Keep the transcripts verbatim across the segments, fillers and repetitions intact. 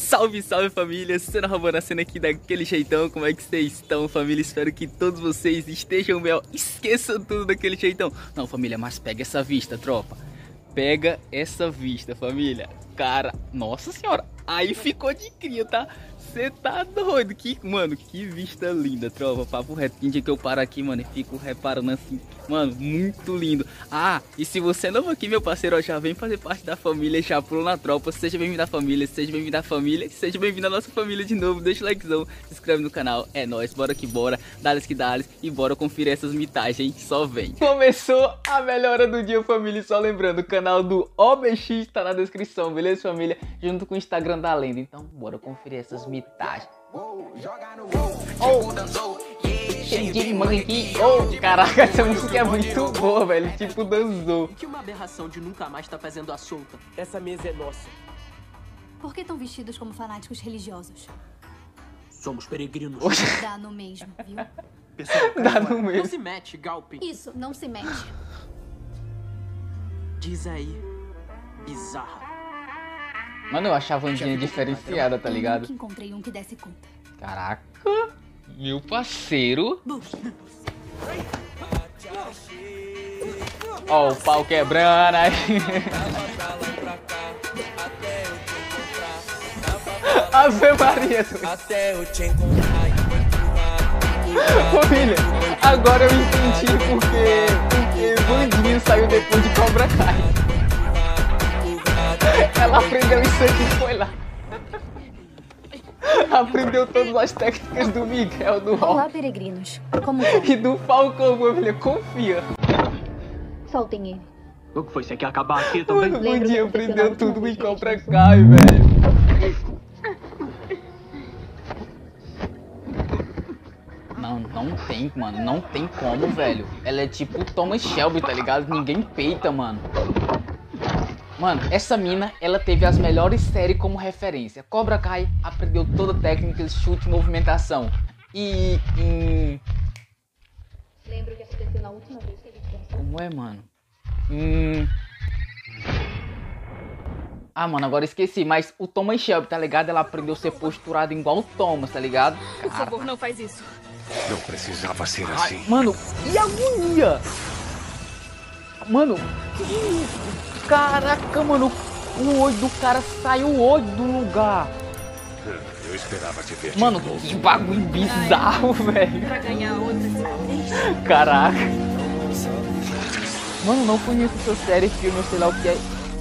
Salve, salve família, Cena roubando a cena aqui daquele jeitão. Como é que vocês estão, família? Espero que todos vocês estejam bem. Esqueçam tudo daquele jeitão. Não, família, mas pega essa vista, tropa. Pega essa vista, família. Cara, nossa senhora, aí ficou de cria, tá? Você tá doido, que, mano, que vista linda, tropa. Papo reto, tem dia que eu paro aqui, mano, e fico reparando assim, mano, muito lindo. Ah, e se você é novo aqui, meu parceiro, ó, já vem fazer parte da família, já pulou na tropa. Seja bem-vindo à família, seja bem-vindo à família, seja bem-vindo à nossa família de novo. Deixa o likezão, se inscreve no canal, é nóis, bora que bora, dá-lhes que dá-lhes, e bora conferir essas mitagens, hein? Só vem. Começou a melhor hora do dia, família, só lembrando, o canal do O B X tá na descrição, beleza, família? Junto com o Instagram da lenda, então bora conferir essas mitagens. Oh, cheguei, monkey. Oh, caraca, essa música é muito boa, velho. Tipo, dançou. Que uma aberração de nunca mais tá fazendo a solta. Essa mesa é nossa. Por que estão vestidos como fanáticos religiosos? Somos peregrinos. Dá no mesmo, viu? Pessoal, Dá no Não meio. se mete, Galpin. Isso, não se mete. Diz aí, bizarra. Mano, eu achava a Vandinha diferenciada, tá Eu ligado? nunca encontrei um que desse conta. Caraca, meu parceiro. Ó, o pau quebrando aí. Ave Maria. Até eu te encontrar. Família, agora eu entendi porque, porque Vandinha saiu depois de Cobra Kai. Ela aprendeu isso aqui e foi lá. Aprendeu todas as técnicas do Miguel, do Olá, Rock peregrinos. Como vão? e do Falcão, família. Confia. Soltem ele. O que foi? Você quer acabar aqui também? Mano, Lembra Vandinha o que aconteceu aprendeu na última tudo vez em que a gente Cobra dançou? Kai, velho. Não, não tem, mano. Não tem como, velho. Ela é tipo Thomas Shelby, tá ligado? Ninguém peita, mano. Mano, essa mina, ela teve as melhores séries como referência. Cobra Kai aprendeu toda a técnica de chute e movimentação. E em... Lembra o que aconteceu na última vez que a gente dançou? Como é, mano? Hum... Ah, mano, agora esqueci. Mas o Thomas Shelby, tá ligado? Ela aprendeu a ser posturada igual o Thomas, tá ligado? Por favor, não faz isso. Não precisava ser Ai, assim. mano, e a agonia? Mano, que isso? Caraca, mano, o olho do cara saiu o olho do lugar. Eu esperava te ver. Mano, de novo. que bagulho bizarro, velho. Pra ganhar outra vez. Caraca. Mano, não conheço essa série, filme, eu sei lá o que é.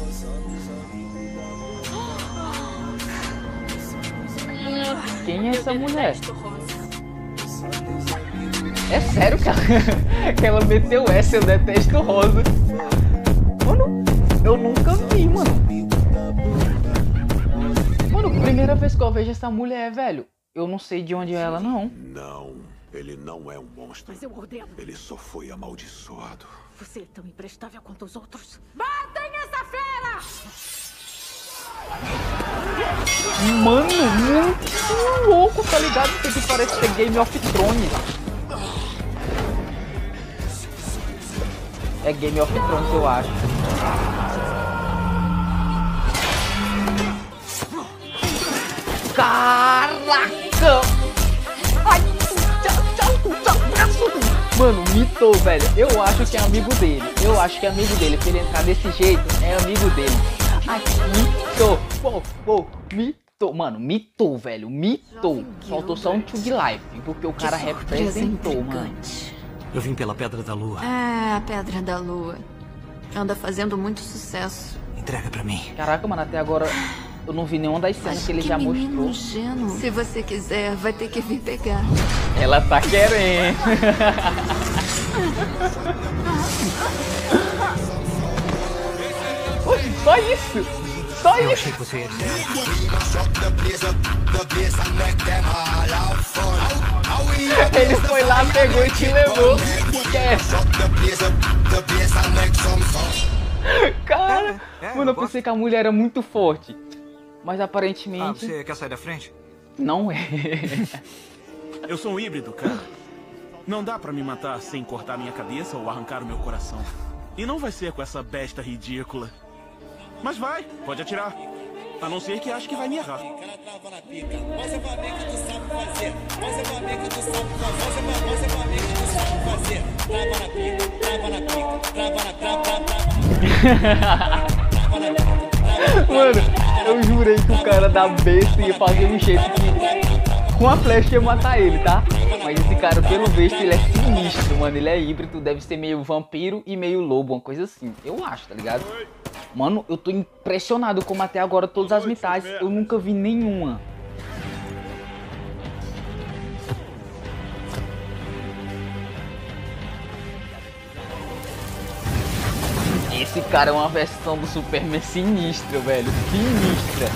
Quem é essa mulher? Detesto rosa. É sério, cara? Que ela meteu essa, eu detesto rosa. Mano, eu nunca vi, mano. Mano, primeira vez que eu vejo essa mulher, velho. Eu não sei de onde é ela, não. Não, ele não é um monstro. Mas eu ordeno. Ele só foi amaldiçoado. Você é tão imprestável quanto os outros. Matem essa fera! Mano, muito louco, tá ligado? Isso aqui parece ser Game of Thrones. É Game of Thrones, eu acho. Caraca! Ai, tchau, tchau, tchau. Mano, mitou, velho. Eu acho que é amigo dele. Eu acho que é amigo dele. Se ele entrar desse jeito, é amigo dele. Ai, mitou. Pô, pô, mitou. Mano, mitou, velho. Mitou. Faltou só um Tug Life. Porque o cara representou, mano. Eu vim pela Pedra da Lua. É, a Pedra da Lua. Anda fazendo muito sucesso. Entrega pra mim. Caraca, mano, até agora eu não vi nenhuma das cenas que ele já menino mostrou. ingênuo. Se você quiser, vai ter que vir pegar. Ela tá querendo. Oxe, só isso. Só Eu isso. achei que você ia dizer. Ele foi lá, pegou e te levou. Quer? Cara, É, é, mano, eu eu gosto. pensei que a mulher era muito forte. Mas Ah, aparentemente você quer sair da frente? não é. Eu sou um híbrido, cara. Não dá pra me matar sem cortar minha cabeça ou arrancar o meu coração. E não vai ser com essa besta ridícula. Mas vai, pode atirar. A não ser que ache que vai me errar. Mano, eu jurei que o cara da besta ia fazer um jeito que com a flecha ia matar ele, tá? Mas esse cara, pelo visto, ele é sinistro, mano. Ele é híbrido, deve ser meio vampiro e meio lobo, uma coisa assim. Eu acho, tá ligado? Mano, eu tô impressionado como até agora todas as metades eu nunca vi nenhuma. Esse cara é uma versão do Superman sinistra, velho. Sinistra.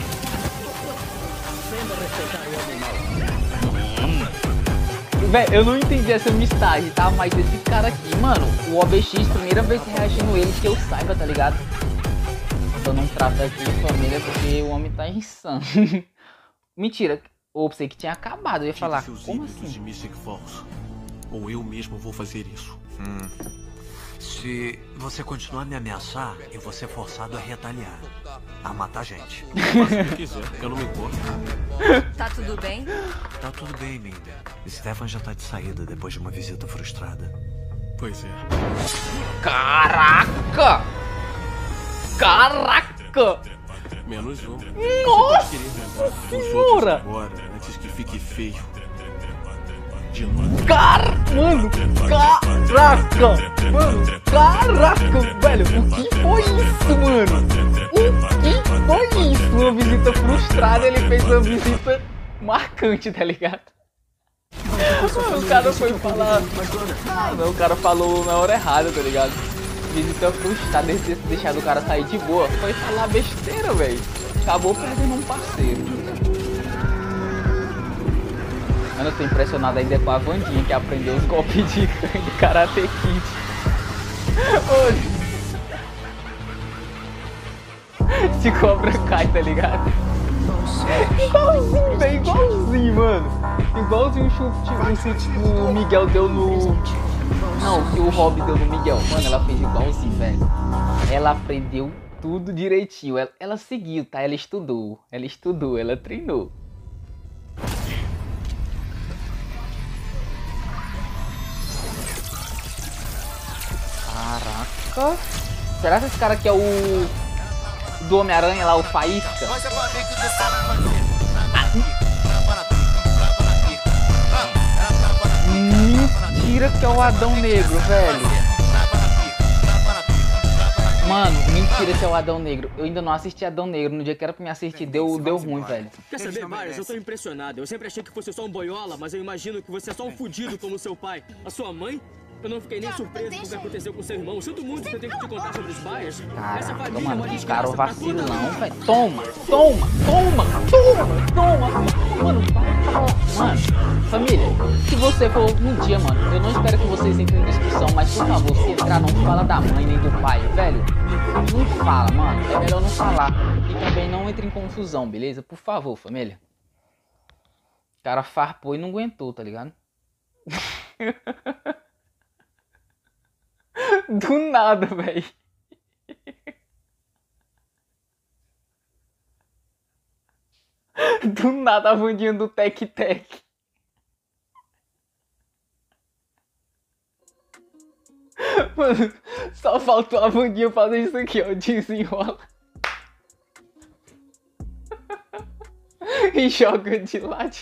Velho, eu não entendi essa mistagem, tá? Mas esse cara aqui, mano, o O B X, primeira vez reagindo ele que eu saiba, tá ligado? Eu não trato aqui de família porque o homem tá insano. Mentira, eu pensei que tinha acabado. Eu ia falar, como assim? De Mystic Falls. Ou eu mesmo vou fazer isso. Hum. Se você continuar a me ameaçar, eu vou ser forçado a retaliar. A matar gente. Faça o que quiser, eu não me importo. Tá tudo bem? Tá tudo bem, Minda. Stefan já tá de saída depois de uma visita frustrada. Pois é. Caraca! Caraca! Menos um. Nossa senhora! Agora, antes que fique feio. De novo. Car... Mano, caraca! Mano, caraca, velho! O que foi isso, mano? O que foi isso? Uma visita frustrada, ele fez uma visita marcante, tá ligado? O cara foi falar... Ah, não, o cara falou na hora errada, tá ligado? Visita frustrada, ele ter deixado o cara sair de boa. Foi falar besteira, velho. Acabou perdendo um parceiro. Mano, eu tô impressionado ainda com a Wandinha que aprendeu os golpes de, de Karate Kid. Se cobra cai, tá ligado? Igualzinho, velho, igualzinho, mano. Igualzinho o chute, o chute que o Miguel deu no... Não, que o Rob deu no Miguel. Mano, ela fez igualzinho, velho. Ela aprendeu tudo direitinho. Ela, ela seguiu, tá? Ela estudou. Ela estudou, ela treinou. Caraca. Será que esse cara aqui é o... do Homem-Aranha lá, o Faísca? Mentira que é o Adão Negro, velho. Mano, mentira que é o Adão Negro. Eu ainda não assisti Adão Negro. No dia que era pra me assistir, deu, deu ruim, velho. Quer saber, Myers? Eu tô impressionado. Eu sempre achei que fosse só um boiola, mas eu imagino que você é só um fudido como seu pai. A sua mãe? Eu não fiquei nem surpreso com o que aconteceu com seu irmão. Eu sinto muito que eu tenho que te contar sobre os Myers. Essa Caraca, família é mano, uma os caras desgraça pra toda vacilão, a vida. velho. Toma, toma, toma, toma, toma. Mano, mano, família, se você for um dia, mano, eu não espero que vocês entrem em discussão, mas por favor, se entrar, não fala da mãe nem do pai, velho. Não fala, mano. É melhor não falar. E também não entre em confusão, beleza? Por favor, família. O cara farpou e não aguentou, tá ligado? Do nada, velho. Do nada a Wandinha do Tec Tec. Mano, só faltou a Wandinha fazer isso aqui, ó. Desenrola. E joga de lado.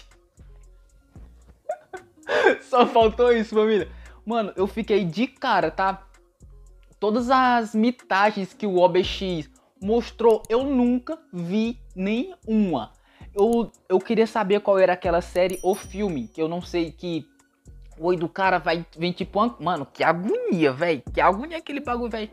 Só faltou isso, família. Mano, eu fiquei de cara, tá? Todas as mitagens que o O B X mostrou, eu nunca vi nenhuma. Eu, eu queria saber qual era aquela série ou filme, que eu não sei, que o olho do cara vai, vem tipo... Uma... Mano, que agonia, velho. Que agonia aquele bagulho, velho.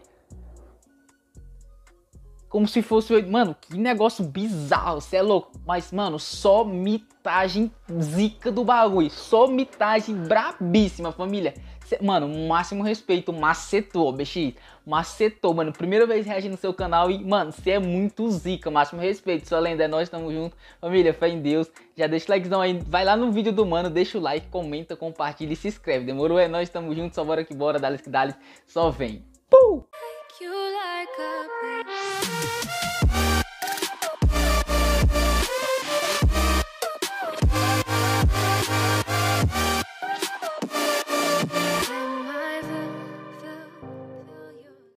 Como se fosse... Mano, que negócio bizarro, você é louco. Mas, mano, só mitagem zica do bagulho. Só mitagem brabíssima, família. Cê, mano, máximo respeito, macetou, O B X. Macetou, mano. Primeira vez reagindo no seu canal e, mano, você é muito zica. Máximo respeito, sua lenda, é nós, tamo junto. Família, fé em Deus. Já deixa o likezão aí. Vai lá no vídeo do mano, deixa o like, comenta, compartilha e se inscreve. Demorou? É nós, tamo junto. Só bora que bora, dá-lhe que dá-lhe. Só vem. Pum! You like a